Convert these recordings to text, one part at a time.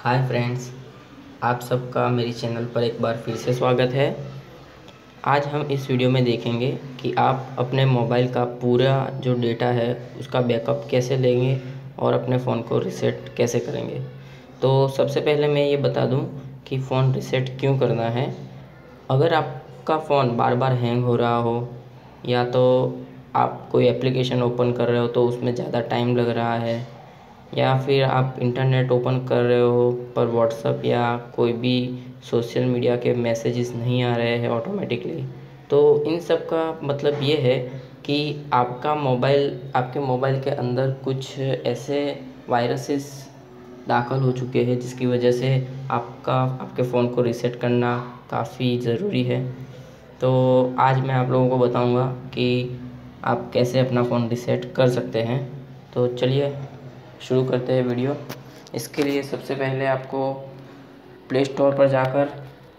Hi friends, आप सबका मेरी चैनल पर एक बार फिर से स्वागत है। आज हम इस वीडियो में देखेंगे कि आप अपने मोबाइल का पूरा जो डेटा है उसका बैकअप कैसे लेंगे और अपने फ़ोन को रीसेट कैसे करेंगे। तो सबसे पहले मैं ये बता दूं कि फ़ोन रीसेट क्यों करना है। अगर आपका फ़ोन बार बार हैंग हो रहा हो या तो आप कोई एप्लीकेशन ओपन कर रहे हो तो उसमें ज़्यादा टाइम लग रहा है, या फिर आप इंटरनेट ओपन कर रहे हो पर व्हाट्सएप या कोई भी सोशल मीडिया के मैसेजेस नहीं आ रहे हैं ऑटोमेटिकली, तो इन सब का मतलब ये है कि आपके मोबाइल के अंदर कुछ ऐसे वायरसेस दाखिल हो चुके हैं जिसकी वजह से आपके फ़ोन को रीसेट करना काफ़ी ज़रूरी है। तो आज मैं आप लोगों को बताऊंगा कि आप कैसे अपना फ़ोन रीसेट कर सकते हैं। तो चलिए शुरू करते हैं वीडियो। इसके लिए सबसे पहले आपको प्ले स्टोर पर जाकर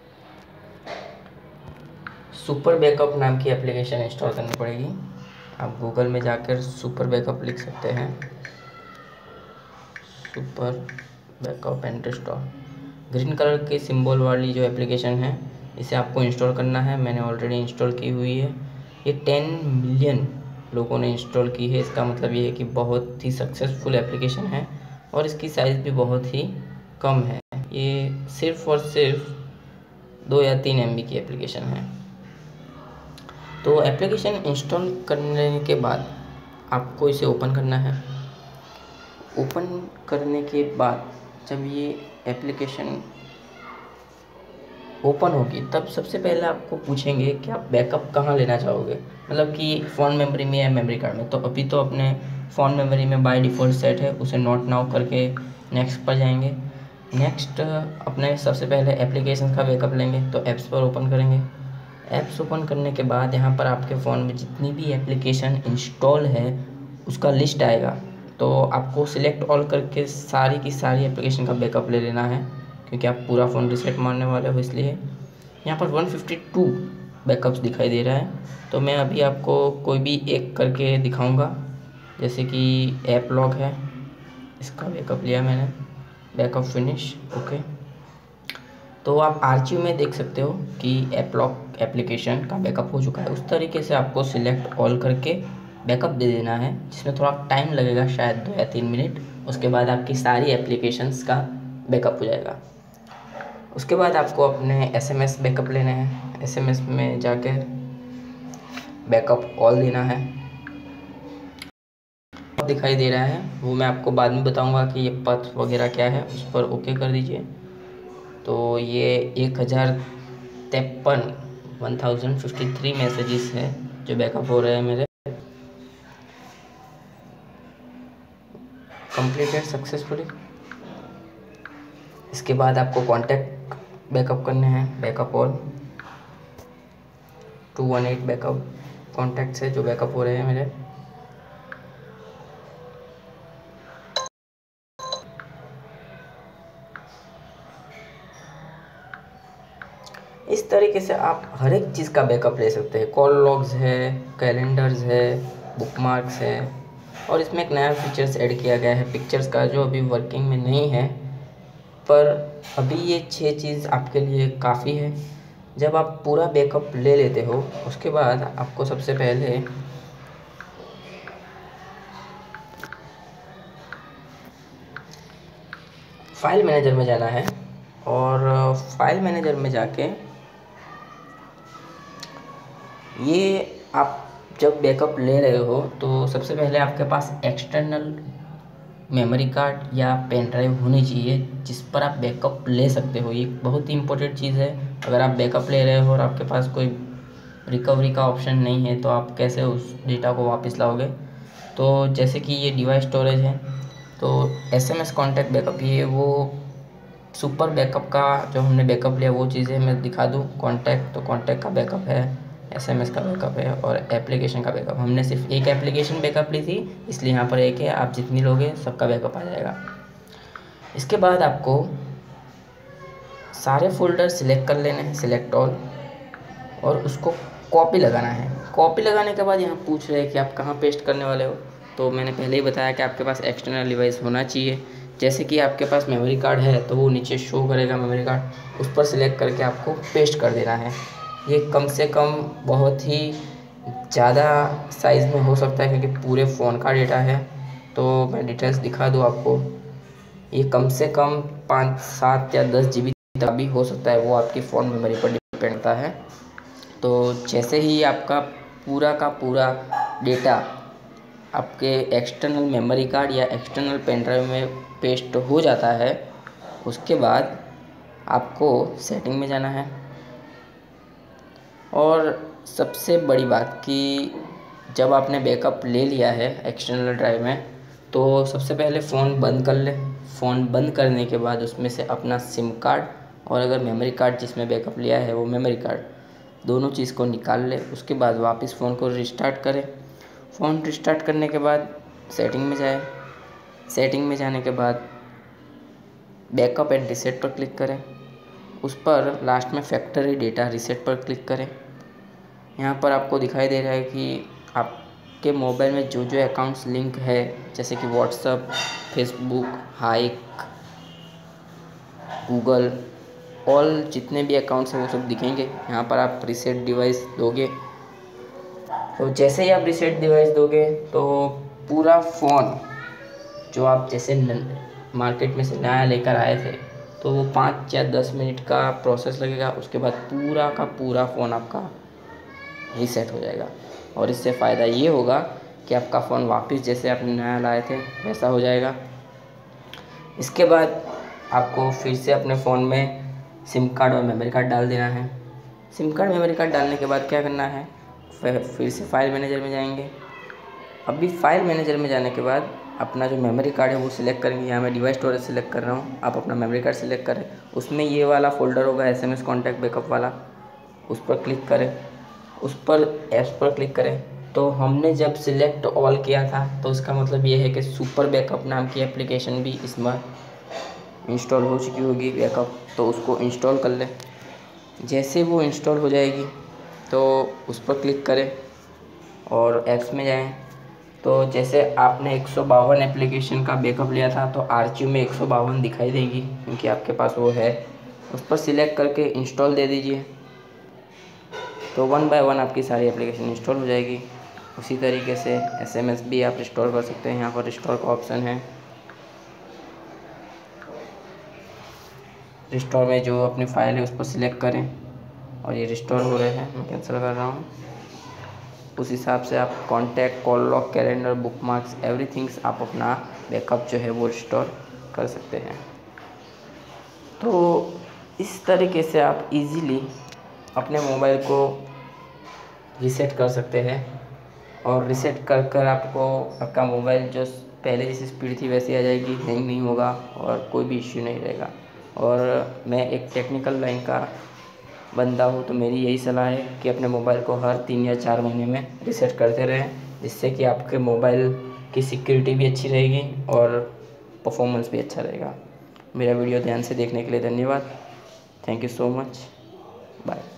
सुपर बैकअप नाम की एप्लीकेशन इंस्टॉल करनी पड़ेगी। आप गूगल में जाकर सुपर बैकअप लिख सकते हैं, super backup and install. Green colour के सिंबल वाली जो एप्लीकेशन है इसे आपको इंस्टॉल करना है। मैंने ऑलरेडी इंस्टॉल की हुई है। ये 10 मिलियन लोगों ने इंस्टॉल की है। इसका मतलब ये है कि बहुत ही सक्सेसफुल एप्लीकेशन है और इसकी साइज़ भी बहुत ही कम है। ये सिर्फ़ और सिर्फ 2 या 3 MB की एप्लीकेशन है। तो एप्लीकेशन इंस्टॉल करने के बाद आपको इसे ओपन करना है। ओपन करने के बाद जब ये एप्लीकेशन ओपन होगी तब सबसे पहले आपको पूछेंगे कि आप बैकअप कहाँ लेना चाहोगे, मतलब कि फ़ोन मेमोरी में या मेमोरी कार्ड में। तो अभी तो अपने फ़ोन मेमोरी में बाय डिफ़ॉल्ट सेट है, उसे नोट नाउ करके नेक्स्ट पर जाएंगे। नेक्स्ट अपने सबसे पहले एप्लीकेशन का बैकअप लेंगे, तो ऐप्स पर ओपन करेंगे। ऐप्स ओपन करने के बाद यहाँ पर आपके फ़ोन में जितनी भी एप्लीकेशन इंस्टॉल है उसका लिस्ट आएगा। तो आपको सिलेक्ट ऑल करके सारी की सारी एप्लीकेशन का बैकअप ले लेना है, क्योंकि आप पूरा फ़ोन रीसेट मारने वाले हो। इसलिए यहाँ पर 152 बैकअप्स दिखाई दे रहा है। तो मैं अभी आपको कोई भी एक करके दिखाऊंगा। जैसे कि ऐप लॉक है, इसका बैकअप लिया मैंने, बैकअप फिनिश, ओके। तो आप आर्चिव में देख सकते हो कि ऐप लॉक एप्लीकेशन का बैकअप हो चुका है। उस तरीके से आपको सिलेक्ट ऑल करके बैकअप दे देना है, जिसमें थोड़ा टाइम लगेगा, शायद 2 या 3 मिनट। उसके बाद आपकी सारी एप्लीकेशंस का बैकअप हो जाएगा। उसके बाद आपको अपने SMS बैकअप लेने हैं। SMS में जाकर बैकअप ऑल देना है। दिखाई दे रहा है वो मैं आपको बाद में बताऊंगा कि ये पथ वगैरह क्या है, उस पर ओके कर दीजिए। तो ये 1053 मैसेजेस हैं जो बैकअप हो रहे हैं मेरे। Completed successfully. इसके बाद आपको कॉन्टैक्ट बैकअप करने हैं, बैकअप ऑल 218 बैकअप कॉन्टैक्ट है जो बैकअप हो रहे हैं मेरे। इस तरीके से आप हर एक चीज़ का बैकअप ले सकते हैं। कॉल लॉग्स है, कैलेंडर्स है, बुकमार्क्स है, और इसमें एक नया फीचर्स ऐड किया गया है पिक्चर्स का, जो अभी वर्किंग में नहीं है। पर अभी ये 6 चीज़ आपके लिए काफ़ी है। जब आप पूरा बैकअप ले लेते हो उसके बाद आपको सबसे पहले फाइल मैनेजर में जाना है, और फाइल मैनेजर में जाके ये आप जब बैकअप ले रहे हो तो सबसे पहले आपके पास एक्सटर्नल मेमोरी कार्ड या पेन ड्राइव होनी चाहिए जिस पर आप बैकअप ले सकते हो। ये बहुत ही इम्पोर्टेंट चीज़ है। अगर आप बैकअप ले रहे हो और आपके पास कोई रिकवरी का ऑप्शन नहीं है तो आप कैसे उस डेटा को वापस लाओगे। तो जैसे कि ये डिवाइस स्टोरेज है, तो SMS कॉन्टैक्ट बैकअप, ये वो सुपर बैकअप का जो हमने बैकअप लिया वो चीज़ें मैं दिखा दूँ। कॉन्टैक्ट, तो कॉन्टैक्ट का बैकअप है, SMS का बैकअप है, और एप्लीकेशन का बैकअप। हमने सिर्फ एक एप्लीकेशन बैकअप ली थी इसलिए यहाँ पर एक है। आप जितनी लोगे सबका बैकअप आ जाएगा। इसके बाद आपको सारे फोल्डर सिलेक्ट कर लेने हैं, सिलेक्ट ऑल, और उसको कॉपी लगाना है। कॉपी लगाने के बाद यहाँ पूछ रहे हैं कि आप कहाँ पेस्ट करने वाले हो। तो मैंने पहले ही बताया कि आपके पास एक्सटर्नल डिवाइस होना चाहिए, जैसे कि आपके पास मेमोरी कार्ड है तो वो नीचे शो करेगा मेमोरी कार्ड, उस पर सिलेक्ट करके आपको पेस्ट कर देना है। ये कम से कम बहुत ही ज़्यादा साइज़ में हो सकता है क्योंकि पूरे फ़ोन का डेटा है। तो मैं डिटेल्स दिखा दूँ आपको, ये कम से कम 5, 7 या 10 GB तक भी हो सकता है, वो आपकी फ़ोन मेमोरी पर डिपेंड करता है। तो जैसे ही आपका पूरा का पूरा डेटा आपके एक्सटर्नल मेमोरी कार्ड या एक्सटर्नल पेन ड्राइव में पेस्ट हो जाता है, उसके बाद आपको सेटिंग में जाना है। और सबसे बड़ी बात कि जब आपने बैकअप ले लिया है एक्सटर्नल ड्राइव में, तो सबसे पहले फ़ोन बंद कर ले। फ़ोन बंद करने के बाद उसमें से अपना सिम कार्ड और अगर मेमोरी कार्ड जिसमें बैकअप लिया है वो मेमोरी कार्ड, दोनों चीज़ को निकाल ले। उसके बाद वापस फ़ोन को रिस्टार्ट करें। फ़ोन रिस्टार्ट करने के बाद सेटिंग में जाए। सेटिंग में जाने के बाद बैकअप एंड रीसेट पर क्लिक करें। उस पर लास्ट में फैक्ट्री डेटा रीसेट पर क्लिक करें। यहाँ पर आपको दिखाई दे रहा है कि आपके मोबाइल में जो जो अकाउंट्स लिंक है, जैसे कि WhatsApp, Facebook, Hike, Google, all जितने भी अकाउंट्स हैं वो सब दिखेंगे। यहाँ पर आप रीसेट डिवाइस दोगे, तो जैसे ही आप रीसेट डिवाइस दोगे तो पूरा फ़ोन जो आप जैसे मार्केट में से नया लेकर आए थे, तो वो 5 या 10 मिनट का प्रोसेस लगेगा। उसके बाद पूरा का पूरा फ़ोन आपका रीसेट हो जाएगा। और इससे फ़ायदा ये होगा कि आपका फ़ोन वापस जैसे आपने नया लाए थे वैसा हो जाएगा। इसके बाद आपको फिर से अपने फ़ोन में सिम कार्ड और मेमोरी कार्ड डाल देना है। सिम कार्ड मेमोरी कार्ड डालने के बाद क्या करना है, फिर से फाइल मैनेजर में जाएंगे। अभी फाइल मैनेजर में जाने के बाद अपना जो मेमोरी कार्ड है वो सिलेक्ट करेंगे। यहाँ मैं डिवाइस स्टोरेज सिलेक्ट कर रहा हूँ, आप अपना मेमोरी कार्ड सिलेक्ट करें। उसमें ये वाला फ़ोल्डर होगा SMS कॉन्टैक्ट बैकअप वाला, उस पर क्लिक करें। उस पर ऐप्स पर क्लिक करें। तो हमने जब सिलेक्ट ऑल किया था तो उसका मतलब ये है कि सुपर बैकअप नाम की एप्लीकेशन भी इसमें इंस्टॉल हो चुकी होगी बैकअप, तो उसको इंस्टॉल कर लें। जैसे वो इंस्टॉल हो जाएगी तो उस पर क्लिक करें और ऐप्स में जाएं। तो जैसे आपने 152 एप्लीकेशन का बैकअप लिया था तो आर्चिव में 152 दिखाई देगी क्योंकि आपके पास वो है। उस पर सिलेक्ट करके इंस्टॉल दे दीजिए, तो 1 बाय 1 आपकी सारी एप्लीकेशन इंस्टॉल हो जाएगी। उसी तरीके से SMS भी आप रिस्टोर कर सकते हैं। यहाँ पर रिस्टोर का ऑप्शन है। रिस्टोर में जो अपनी फ़ाइल है उस पर सिलेक्ट करें और ये रिस्टोर हो रहे हैं, मैं कैंसिल कर रहा हूँ। उस हिसाब से आप contact, call log, calendar, bookmarks, everythings आप अपना बैकअप जो है वो रिस्टोर कर सकते हैं। तो इस तरीके से आप इजीली अपने मोबाइल को रीसेट कर सकते हैं। और रीसेट कर कर आपको आपका मोबाइल जो पहले जैसी स्पीड थी वैसी आ जाएगी, हैंग नहीं होगा और कोई भी इश्यू नहीं रहेगा। और मैं एक टेक्निकल लाइन का बंदा हूँ तो मेरी यही सलाह है कि अपने मोबाइल को हर 3 या 4 महीने में रीसेट करते रहें, जिससे कि आपके मोबाइल की सिक्योरिटी भी अच्छी रहेगी और परफॉर्मेंस भी अच्छा रहेगा। मेरा वीडियो ध्यान से देखने के लिए धन्यवाद। Thank you so much. Bye.